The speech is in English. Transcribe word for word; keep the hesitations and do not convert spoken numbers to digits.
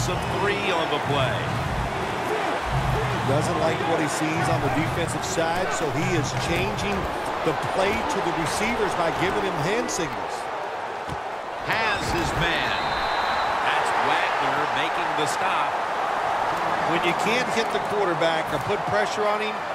misses a three on the play. Doesn't like what he sees on the defensive side, so he is changing the play to the receivers by giving him hand signals. Has his man. That's Wagner making the stop. When you can't hit the quarterback or put pressure on him,